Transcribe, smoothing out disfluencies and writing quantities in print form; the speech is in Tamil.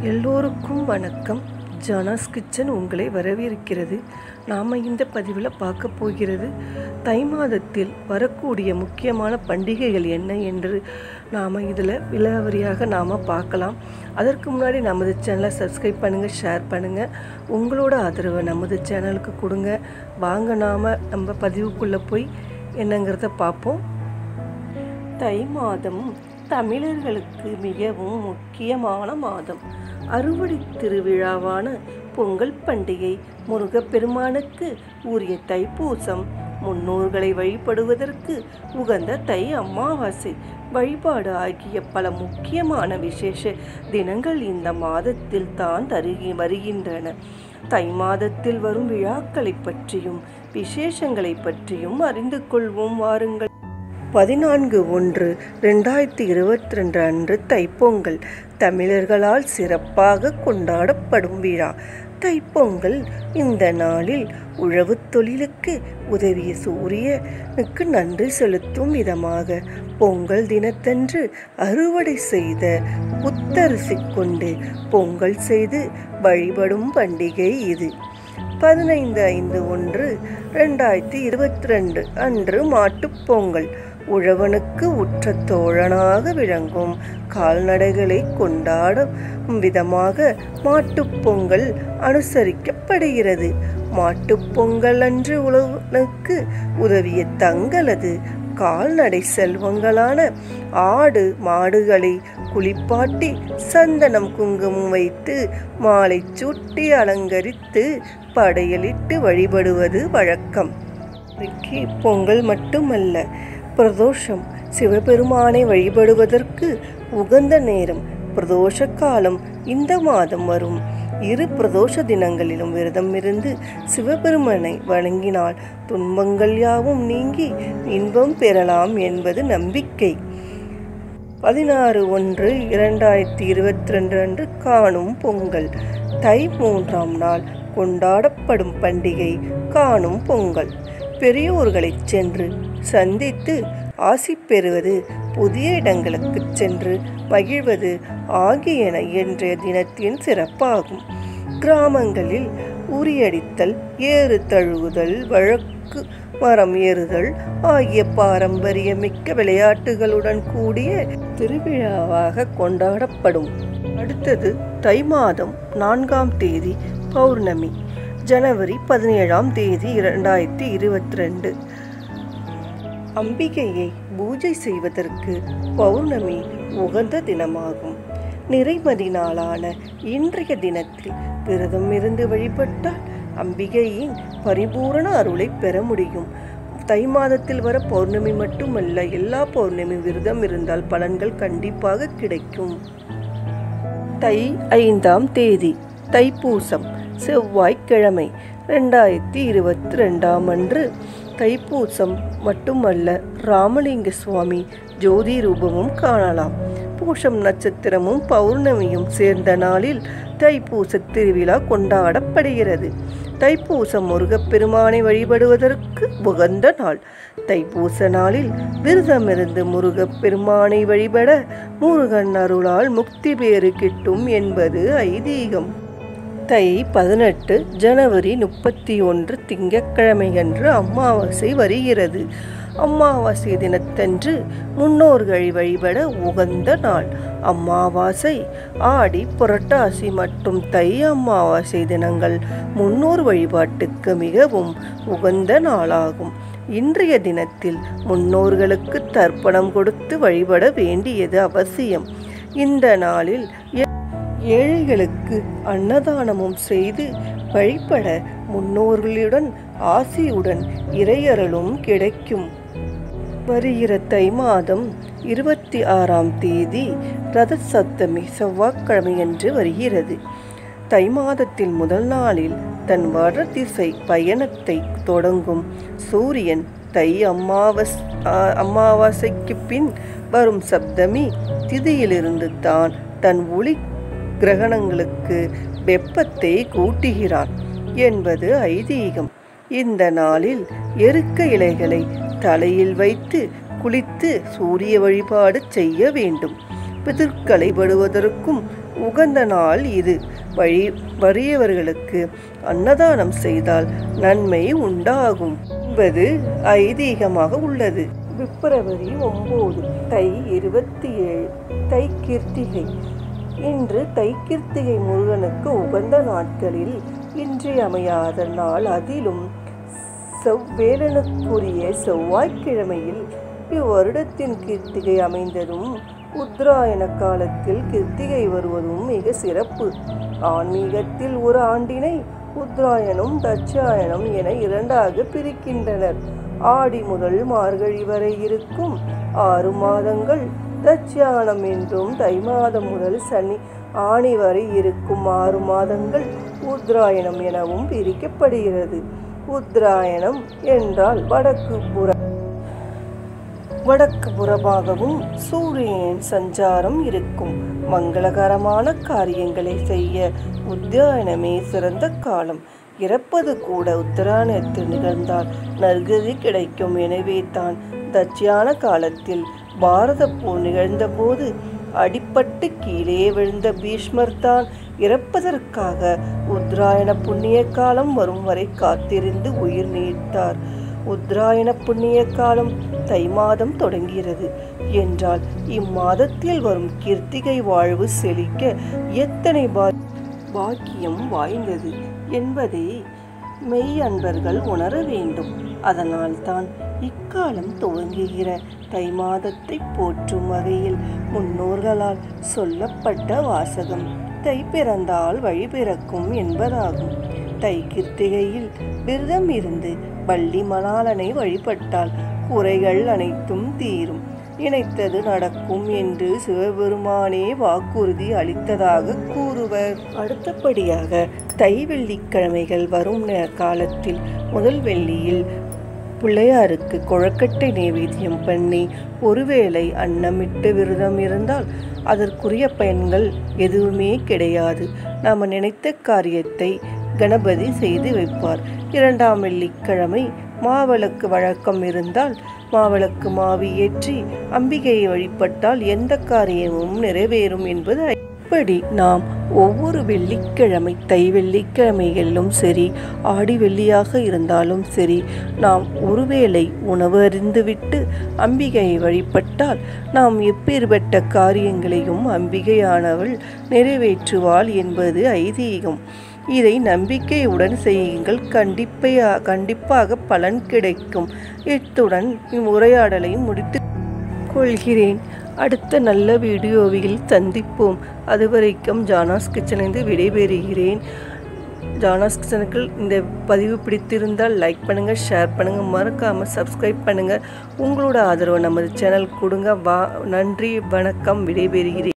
எல்லோருக்கும் வணக்கம். ஜானாஸ் கிச்சன் உங்களை வரவேற்கிறது. நாம் இந்த பதிவில் பார்க்க போகிறது தை மாதத்தில் வரக்கூடிய முக்கியமான பண்டிகைகள் என்ன என்று நாம் இதில் விலாவரியாக பார்க்கலாம். அதற்கு முன்னாடி நமது சேனலை சப்ஸ்கிரைப் பண்ணுங்கள், ஷேர் பண்ணுங்கள். உங்களோட ஆதரவை நமது சேனலுக்கு கொடுங்க. வாங்க நம்ம பதிவுக்குள்ளே போய் என்னங்கிறத பார்ப்போம். தை மாதம் தமிழர்களுக்கு மிகவும் முக்கியமான மாதம். அறுவடை திருவிழாவான பொங்கல் பண்டிகை, முருகப்பெருமானுக்கு உரிய தைப்பூசம், முன்னோர்களை வழிபடுவதற்கு உகந்த தை அமாவாசை வழிபாடு ஆகிய பல முக்கியமான விசேஷ தினங்கள் இந்த மாதத்தில் தான் வருகின்றன. தை மாதத்தில் வரும் விழாக்களை பற்றியும் விசேஷங்களை பற்றியும் அறிந்து கொள்வோம் வாருங்கள். 14/1/2022 அன்று தைப்பொங்கல் தமிழர்களால் சிறப்பாக கொண்டாடப்படும் விழா. தைப்பொங்கல் இந்த நாளில் உழவு தொழிலுக்கு உதவிய சூரியனுக்கு நன்றி செலுத்தும் விதமாக பொங்கல் தினத்தன்று அறுவடை செய்த புத்தரிசி கொண்டு பொங்கல் செய்து வழிபடும் பண்டிகை இது. 15/1/2022 அன்று மாட்டுப்பொங்கல். உழவனுக்கு உற்ற தோழனாக விளங்கும் கால்நடைகளை கொண்டாடும் விதமாக மாட்டுப்பொங்கல் அனுசரிக்கப்படுகிறது. மாட்டுப்பொங்கல் அன்று உழவனுக்கு உதவிய தங்களது கால்நடை செல்வங்களான ஆடு மாடுகளை குளிப்பாட்டி சந்தனம் குங்குமம் வைத்து மாலை சூட்டி அலங்கரித்து படையலிட்டு வழிபடுவது வழக்கம். பொங்கல் மட்டுமல்ல, பிரதோஷம் சிவபெருமானை வழிபடுவதற்கு உகந்த நேரம். பிரதோஷ காலம் இந்த மாதம் வரும். இரு பிரதோஷ தினங்களிலும் விரதம் இருந்து சிவபெருமானை வணங்கினால் துன்பங்கள் யாவும் நீங்கி இன்பம் பெறலாம் என்பது நம்பிக்கை. 16/1/2022 அன்று காணும் பொங்கல். தை 3ஆம் நாள் கொண்டாடப்படும் பண்டிகை காணும் பொங்கல். பெரியோர்களை சென்று சந்தித்து ஆசி பெறுவது, புதிய இடங்களுக்கு சென்று மகிழ்வது ஆகியன இன்றைய தினத்தின் சிறப்பாகும். கிராமங்களில் உரியடித்தல், ஏறு தழுவுதல், வழக்கு மரம் ஏறுதல் ஆகிய பாரம்பரியமிக்க விளையாட்டுகளுடன் கூடிய திருவிழாவாக கொண்டாடப்படும். அடுத்தது தை மாதம் 4ஆம் தேதி பௌர்ணமி. ஜனவரி 17ஆம் தேதி 2022. அம்பிகையை பூஜை செய்வதற்கு பௌர்ணமி உகந்த தினமாகும். நிறைமதி நாளான இன்றைய தினத்தில் விரதம் இருந்து வழிபட்டால் அம்பிகையின் பரிபூரண அருளை பெற முடியும். தை மாதத்தில் வர பௌர்ணமி மட்டுமல்ல, எல்லா பௌர்ணமி விரதம் இருந்தால் பலன்கள் கண்டிப்பாக கிடைக்கும். தை 5ஆம் தேதி தைப்பூசம், செவ்வாய்க்கிழமை. 2022 அன்று தைப்பூசம் மட்டுமல்ல, ராமலிங்க சுவாமி ஜோதி ரூபமும் காணலாம். பூசம் நட்சத்திரமும் பௌர்ணமியும் சேர்ந்த நாளில் தைப்பூச திருவிழா கொண்டாடப்படுகிறது. தைப்பூசம் முருகப்பெருமானை வழிபடுவதற்கு உகந்த நாள். தைப்பூச நாளில் விரதமிருந்து முருகப்பெருமானை வழிபட முருகன் அருளால் முக்தி பேறு கிட்டும் என்பது ஐதீகம். தை 18 ஜனவரி 31 திங்கட்கிழமையன்று அமாவாசை வருகிறது. அமாவாசை தினத்தன்று முன்னோர்களை வழிபட உகந்த நாள். அமாவாசை, ஆடி, புரட்டாசி மற்றும் தை அமாவாசை தினங்கள் முன்னோர் வழிபாட்டுக்கு மிகவும் உகந்த நாளாகும். இன்றைய தினத்தில் முன்னோர்களுக்கு தர்ப்பணம் கொடுத்து வழிபட வேண்டியது அவசியம். இந்த நாளில் ஏழைகளுக்கு அன்னதானமும் செய்து வழிபட முன்னோர்களுடன் ஆசியுடன் இறையருளும் கிடைக்கும். வருகிற தை மாதம் 26ஆம் தேதி ரத சப்தமி செவ்வாய்க்கிழமையன்று வருகிறது. தை மாதத்தில் முதல் நாளில் தன் வட திசை பயணத்தை தொடங்கும் சூரியன் தை அமாவாசைக்கு பின் வரும் சப்தமி திதியிலிருந்து தான் தன் ஒளி கிரகணங்களுக்கு வெப்பத்தை கூட்டுகிறான் என்பது ஐதீகம். இந்த நாளில் எருக்க இலைகளை தலையில் வைத்து குளித்து சூரிய வழிபாடு செய்ய வேண்டும். பிதர்களை படுவதற்கும் உகந்த நாள் இது. வறியவர்களுக்கு அன்னதானம் செய்தால் நன்மை உண்டாகும் என்பது ஐதீகமாக உள்ளது. பிப்ரவரி 9 தை 27 தை கிருத்திகை. இன்று தை கிருத்திகை முருகனுக்கு உகந்த நாட்களில் இன்றியமையாத நாள். அதிலும் செவ்வேலனுக்குரிய செவ்வாய்க்கிழமையில் இவ்வருடத்தின் கிருத்திகை அமைந்ததும் உத்தராயண காலத்தில் கிருத்திகை வருவதும் மிக சிறப்பு. ஆன்மீகத்தில் ஒரு ஆண்டினை உத்தராயணம் தட்சாயணம் என இரண்டாக பிரிக்கின்றனர். ஆடி முதல் மார்கழி வரை இருக்கும் 6 மாதங்கள் தட்சாயணம் என்றும், தை மாதம் முதல் ஆணி வரை இருக்கும் 6 மாதங்கள் உத்தராயணம் எனவும் பிரிக்கப்படுகிறது. உத்தராயணம் என்றால் வடக்கு புறமாகவும் சூரியன் சஞ்சாரம் இருக்கும். மங்களகரமான காரியங்களை செய்ய உத்தராயணமே சிறந்த காலம். இறப்பது கூட உத்தராயணத்தில் நிகழ்ந்தால் நற்கதி கிடைக்கும். எனவே தான் தட்சியான காலத்தில் பாரத போர் நிகழ்ந்தபோது அடிப்பட்டு கீழே விழுந்த பீஷ்மர் தான் இறப்பதற்காக உத்தராயண புண்ணிய காலம் வரும் வரை காத்திருந்து உயிர் நீத்தார். உத்தராயண புண்ணிய காலம் தை மாதம் தொடங்குகிறது என்றால் இம்மாதத்தில் வரும் கிருத்திகை வாழ்வு செழிக்க எத்தனை பாக்கியம் வாய்ந்தது என்பதை மெய் அன்பர்கள் உணர வேண்டும். அதனால் தான் இக்காலம் துவங்குகிற தை மாதத்தை போற்றும் வகையில் முன்னோர்களால் சொல்லப்பட்ட வாசகம் தை பிறந்தால் வழி பிறக்கும் என்பதாகும். தை கிருத்திகையில் விரதம் இருந்து வள்ளி மணாளனை வழிபட்டால் குறைகள் அனைத்தும் தீரும், நினைத்தது நடக்கும் என்று சிவபெருமானே வாக்குறுதி அளித்ததாக கூறுவர். அடுத்தபடியாக தை வெள்ளிக்கிழமைகள் வரும் காலத்தில் முதல் வெள்ளியில் பிள்ளையாருக்கு கொழுக்கட்டை நைவேத்தியம் பண்ணி ஒருவேளை அன்னமிட்டு விரதம் இருந்தால் அதற்குரிய பயன்கள் எதுவுமே கிடையாது. நாம் நினைத்த காரியத்தை கணபதி செய்து வைப்பார். 2ஆம் வெள்ளிக்கிழமை மாவிளக்கு வழக்கம் இருந்தால் மாவிளக்கு மாவி ஏற்றி அம்பிகையை வழிபட்டால் எந்த காரியமும் நிறைவேறும் என்பது. இப்படி நாம் ஒவ்வொரு வெள்ளிக்கிழமை தை வெள்ளிக்கிழமைகளிலும் சரி, ஆடி வெள்ளியாக இருந்தாலும் சரி, நாம் ஒருவேளை உணவு அருந்துவிட்டு அம்பிகையை வழிபட்டால் நாம் எப்பேற்பட்ட காரியங்களையும் அம்பிகையானவள் நிறைவேற்றுவாள் என்பது ஐதீகம். இதை நம்பிக்கையுடன் செய்யுங்கள், கண்டிப்பாக பலன் கிடைக்கும். இத்துடன் உரையாடலை முடித்து கொள்கிறேன். அடுத்த நல்ல வீடியோவில் சந்திப்போம். அதுவரைக்கும் ஜானாஸ் கிச்சனிலிருந்து விடைபெறுகிறேன். ஜானாஸ் கிச்சனுக்கு இந்த பதிவு பிடித்திருந்தால் லைக் பண்ணுங்கள், ஷேர் பண்ணுங்கள், மறக்காமல் சப்ஸ்கிரைப் பண்ணுங்கள். உங்களோட ஆதரவு நமது சேனல் கொடுங்க. நன்றி, வணக்கம், விடைபெறுகிறேன்.